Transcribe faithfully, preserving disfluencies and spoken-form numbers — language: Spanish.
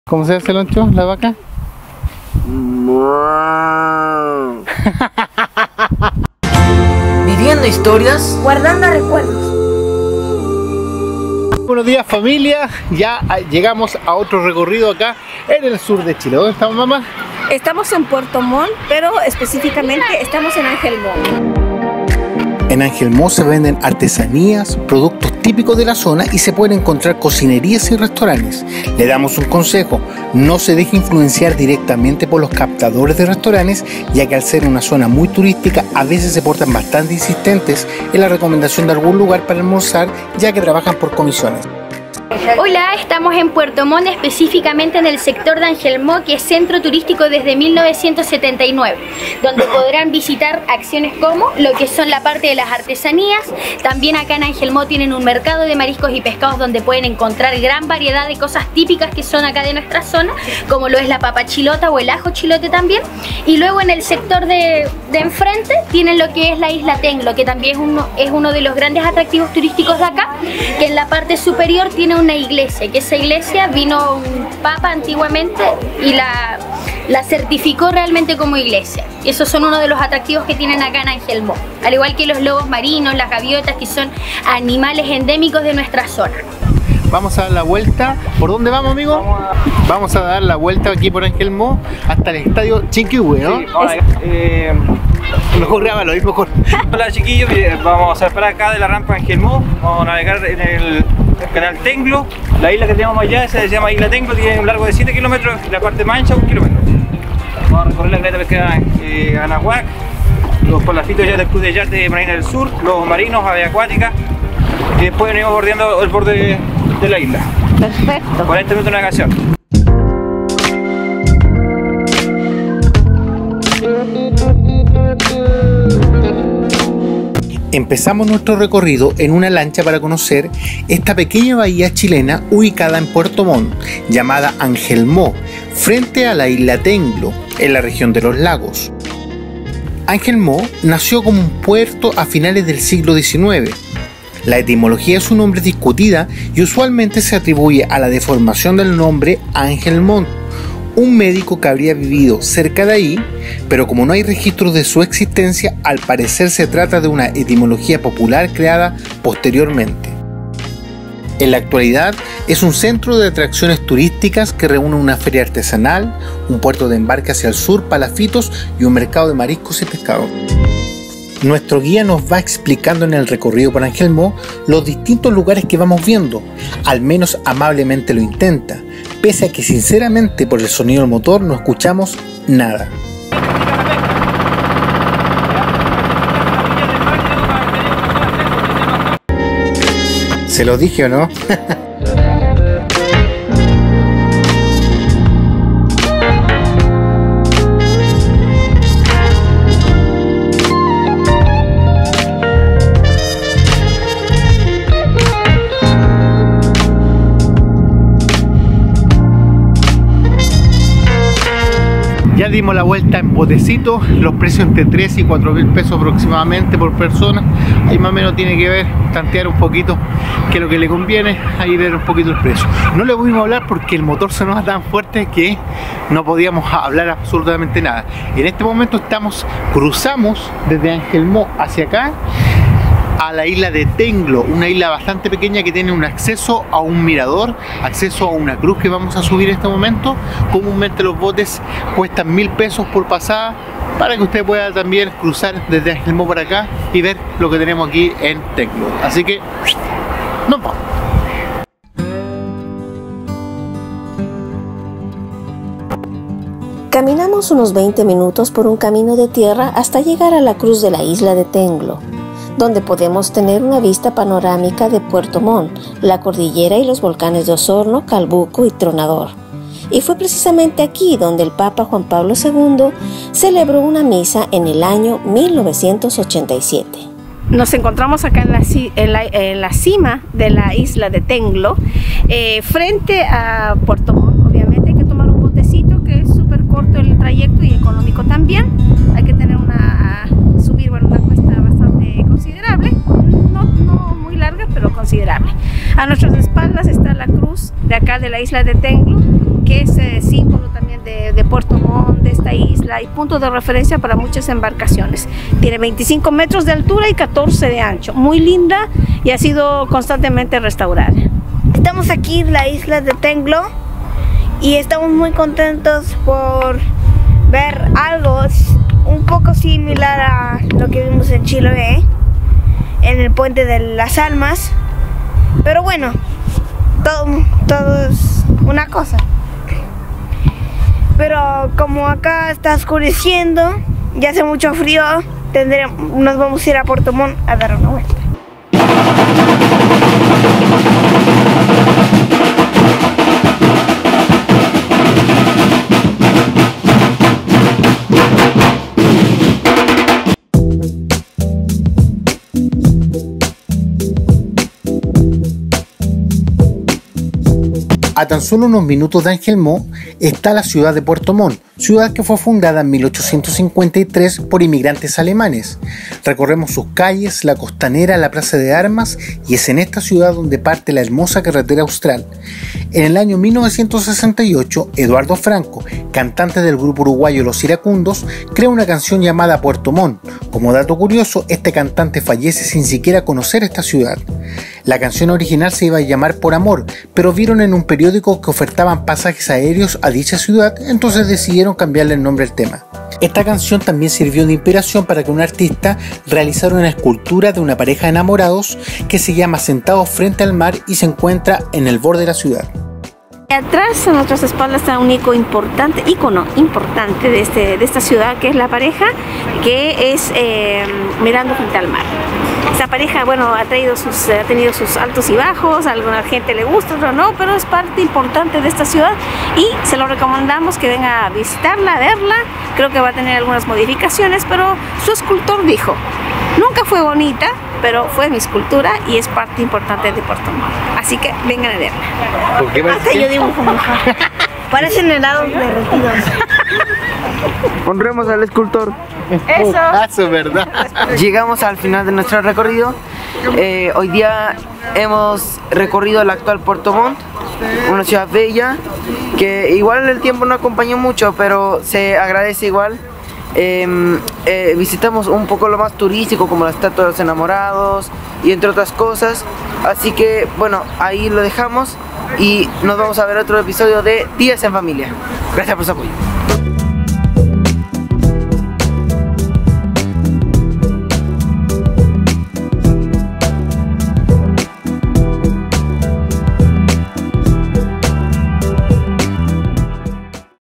¿Cómo se hace, Loncho, la vaca? Viviendo historias, guardando recuerdos. Buenos días, familia. Ya llegamos a otro recorrido acá en el sur de Chile. ¿Dónde estamos, mamá? Estamos en Puerto Montt, pero específicamente estamos en Angelmó. En Angelmó se venden artesanías, productos típicos de la zona y se pueden encontrar cocinerías y restaurantes. Le damos un consejo: no se deje influenciar directamente por los captadores de restaurantes, ya que al ser una zona muy turística a veces se portan bastante insistentes en la recomendación de algún lugar para almorzar, ya que trabajan por comisiones. Hola, estamos en Puerto Montt, específicamente en el sector de Angelmó, que es centro turístico desde mil novecientos setenta y nueve, donde podrán visitar acciones como lo que son la parte de las artesanías. También acá en Angelmó tienen un mercado de mariscos y pescados donde pueden encontrar gran variedad de cosas típicas que son acá de nuestra zona, como lo es la papa chilota o el ajo chilote también. Y luego en el sector de, de enfrente tienen lo que es la isla Tenglo, que también es uno, es uno de los grandes atractivos turísticos de acá, que en la parte superior tiene una iglesia, que esa iglesia vino un papa antiguamente y la, la certificó realmente como iglesia. Y esos son uno de los atractivos que tienen acá en Angelmó, al igual que los lobos marinos, las gaviotas, que son animales endémicos de nuestra zona. Vamos a dar la vuelta. ¿Por dónde vamos, amigo? Vamos a, vamos a dar la vuelta aquí por Angelmó hasta el estadio Chinquihue, ¿no? Sí, vamos a, eh, mejor grábalo, es mejor. Hola, chiquillos, vamos a esperar acá de la rampa Angelmó. Vamos a navegar en el canal Tenglo. La isla que tenemos allá se llama Isla Tenglo, tiene un largo de siete kilómetros y la parte más ancha un kilómetro. Vamos a recorrer la caleta pesquera eh, Anahuac, los palafitos ya del Club de Yate de Marina del Sur, los marinos, aves acuáticas, y después venimos bordeando el borde de, de la isla. Perfecto. cuarenta minutos de navegación. Empezamos nuestro recorrido en una lancha para conocer esta pequeña bahía chilena ubicada en Puerto Montt, llamada Angelmó, frente a la isla Tenglo, en la región de los lagos. Angelmó nació como un puerto a finales del siglo diecinueve. La etimología de su nombre es discutida y usualmente se atribuye a la deformación del nombre Ángel Montt, un médico que habría vivido cerca de ahí, pero como no hay registros de su existencia, al parecer se trata de una etimología popular creada posteriormente. En la actualidad es un centro de atracciones turísticas que reúne una feria artesanal, un puerto de embarque hacia el sur, palafitos y un mercado de mariscos y pescados. Nuestro guía nos va explicando en el recorrido por Angelmó los distintos lugares que vamos viendo, al menos amablemente lo intenta, pese a que sinceramente por el sonido del motor no escuchamos nada. ¿Se lo dije o no? Ya dimos la vuelta en botecito, los precios entre tres y cuatro mil pesos aproximadamente por persona. Ahí más o menos tiene que ver, tantear un poquito qué es lo que le conviene, ahí ver un poquito el precio. No le pudimos hablar porque el motor sonaba tan fuerte que no podíamos hablar absolutamente nada. En este momento estamos, cruzamos desde Angelmó hacia acá a la isla de Tenglo, una isla bastante pequeña que tiene un acceso a un mirador, acceso a una cruz que vamos a subir en este momento. Comúnmente los botes cuestan mil pesos por pasada, para que usted pueda también cruzar desde Angelmó para acá y ver lo que tenemos aquí en Tenglo. Así que nos vamos. Caminamos unos veinte minutos por un camino de tierra hasta llegar a la cruz de la isla de Tenglo, donde podemos tener una vista panorámica de Puerto Montt, la cordillera y los volcanes de Osorno, Calbuco y Tronador. Y fue precisamente aquí donde el Papa Juan Pablo segundo celebró una misa en el año mil novecientos ochenta y siete. Nos encontramos acá en la, en la, en la cima de la isla de Tenglo, eh, frente a Puerto Montt. Obviamente hay que tomar un botecito que es súper corto el trayecto y económico también. Hay que tener una, subir bueno, una cuesta bastante considerable, no, no muy larga, pero considerable. A nuestras espaldas está la cruz de acá de la isla de Tenglo, que es eh, símbolo también de, de Puerto Montt, de esta isla, y punto de referencia para muchas embarcaciones. Tiene veinticinco metros de altura y catorce de ancho, muy linda y ha sido constantemente restaurada. Estamos aquí en la isla de Tenglo y estamos muy contentos por ver algo un poco similar a lo que vimos en Chiloé, en el puente de las Almas, pero bueno, todo, todo es una cosa. Pero como acá está oscureciendo, ya hace mucho frío, tendremos, nos vamos a ir a Puerto Montt a dar una vuelta. A tan solo unos minutos de Ángel Mo está la ciudad de Puerto Montt, ciudad que fue fundada en mil ochocientos cincuenta y tres por inmigrantes alemanes. Recorremos sus calles, la costanera, la plaza de armas, y es en esta ciudad donde parte la hermosa carretera austral. En el año mil novecientos sesenta y ocho, Eduardo Franco, cantante del grupo uruguayo Los Iracundos, crea una canción llamada Puerto Montt. Como dato curioso, este cantante fallece sin siquiera conocer esta ciudad. La canción original se iba a llamar Por Amor, pero vieron en un periódico que ofertaban pasajes aéreos a dicha ciudad, entonces decidieron cambiarle el nombre al tema. Esta canción también sirvió de inspiración para que un artista realizara una escultura de una pareja de enamorados que se llama Sentados frente al mar y se encuentra en el borde de la ciudad. Atrás, a nuestras espaldas, está un icono importante, icono importante de, este, de esta ciudad, que es la pareja que es eh, mirando frente al mar. Esta pareja, bueno, ha, traído sus, ha tenido sus altos y bajos, a alguna gente le gusta, otra no, pero es parte importante de esta ciudad y se lo recomendamos que venga a visitarla, a verla. Creo que va a tener algunas modificaciones, pero su escultor dijo, nunca fue bonita, pero fue mi escultura y es parte importante de Puerto Montt. Así que vengan a verla. ¿Por qué Hasta yo dibujo mejor. Parecen helados derretidos. Honremos al escultor. Eso. Ah, eso es verdad. Llegamos al final de nuestro recorrido. Eh, hoy día hemos recorrido el actual Puerto Montt, una ciudad bella que igual el tiempo no acompañó mucho, pero se agradece igual. Eh, eh, visitamos un poco lo más turístico, como la Estatua de los Enamorados y entre otras cosas. Así que bueno, ahí lo dejamos y nos vamos a ver otro episodio de Días en Familia. Gracias por su apoyo.